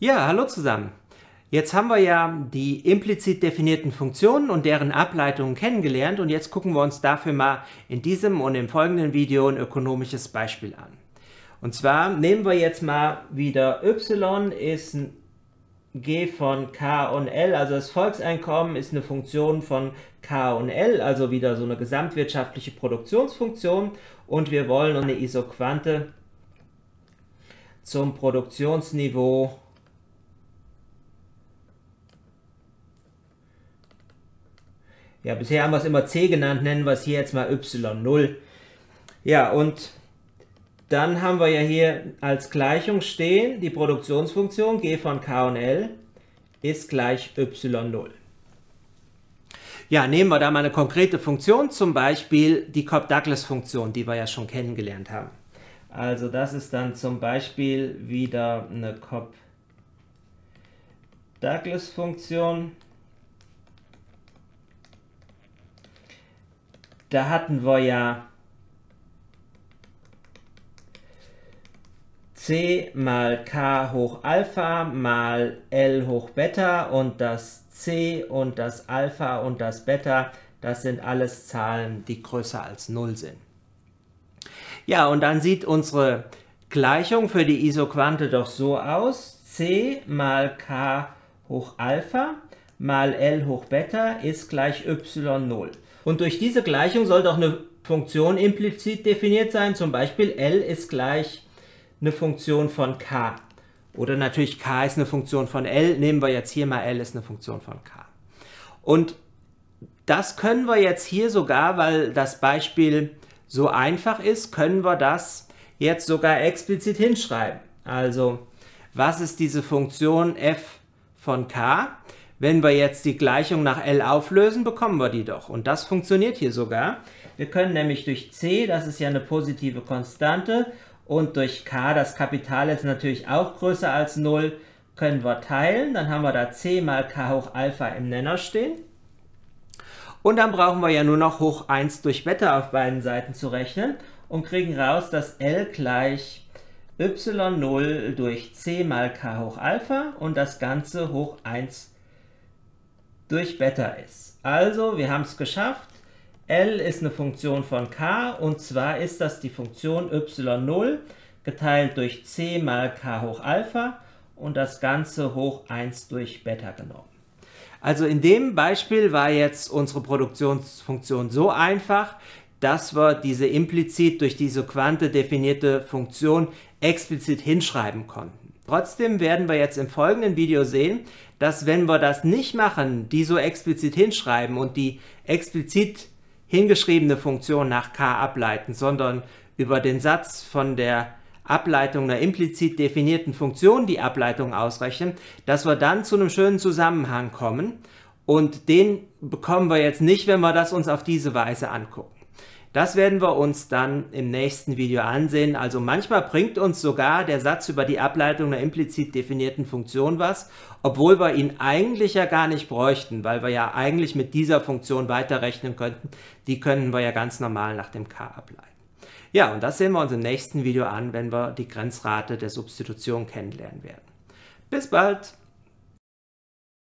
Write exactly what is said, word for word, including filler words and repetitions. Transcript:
Ja, hallo zusammen. Jetzt haben wir ja die implizit definierten Funktionen und deren Ableitungen kennengelernt und jetzt gucken wir uns dafür mal in diesem und im folgenden Video ein ökonomisches Beispiel an. Und zwar nehmen wir jetzt mal wieder y ist ein g von k und l, also das Volkseinkommen ist eine Funktion von k und l, also wieder so eine gesamtwirtschaftliche Produktionsfunktion und wir wollen eine Isoquante zum Produktionsniveau Ja, bisher haben wir es immer c genannt, nennen wir es hier jetzt mal y null. Ja, und dann haben wir ja hier als Gleichung stehen, die Produktionsfunktion g von k und l ist gleich y null. Ja, nehmen wir da mal eine konkrete Funktion, zum Beispiel die Cobb-Douglas-Funktion, die wir ja schon kennengelernt haben. Also das ist dann zum Beispiel wieder eine Cobb-Douglas-Funktion. Da hatten wir ja c mal k hoch Alpha mal L hoch Beta und das c und das Alpha und das Beta, das sind alles Zahlen, die größer als null sind. Ja, und dann sieht unsere Gleichung für die Isoquante doch so aus. C mal k hoch Alpha mal L hoch Beta ist gleich y null. Und durch diese Gleichung soll doch eine Funktion implizit definiert sein, zum Beispiel L ist gleich eine Funktion von k. Oder natürlich k ist eine Funktion von L, nehmen wir jetzt hier mal L ist eine Funktion von k. Und das können wir jetzt hier sogar, weil das Beispiel so einfach ist, können wir das jetzt sogar explizit hinschreiben. Also, was ist diese Funktion f von k? Wenn wir jetzt die Gleichung nach L auflösen, bekommen wir die doch. Und das funktioniert hier sogar. Wir können nämlich durch c, das ist ja eine positive Konstante, und durch k, das Kapital ist natürlich auch größer als null, können wir teilen. Dann haben wir da c mal k hoch Alpha im Nenner stehen. Und dann brauchen wir ja nur noch hoch eins durch Beta auf beiden Seiten zu rechnen und kriegen raus, dass L gleich y null durch c mal k hoch Alpha und das Ganze hoch eins durch Beta ist. Also, wir haben es geschafft. L ist eine Funktion von k und zwar ist das die Funktion y null geteilt durch c mal k hoch Alpha und das Ganze hoch eins durch Beta genommen. Also in dem Beispiel war jetzt unsere Produktionsfunktion so einfach, dass wir diese implizit durch diese Quante definierte Funktion explizit hinschreiben konnten. Trotzdem werden wir jetzt im folgenden Video sehen, dass wenn wir das nicht machen, die so explizit hinschreiben und die explizit hingeschriebene Funktion nach k ableiten, sondern über den Satz von der Ableitung einer implizit definierten Funktion die Ableitung ausrechnen, dass wir dann zu einem schönen Zusammenhang kommen und den bekommen wir jetzt nicht, wenn wir das uns auf diese Weise angucken. Das werden wir uns dann im nächsten Video ansehen. Also manchmal bringt uns sogar der Satz über die Ableitung einer implizit definierten Funktion was, obwohl wir ihn eigentlich ja gar nicht bräuchten, weil wir ja eigentlich mit dieser Funktion weiterrechnen könnten. Die können wir ja ganz normal nach dem k ableiten. Ja, und das sehen wir uns im nächsten Video an, wenn wir die Grenzrate der Substitution kennenlernen werden. Bis bald!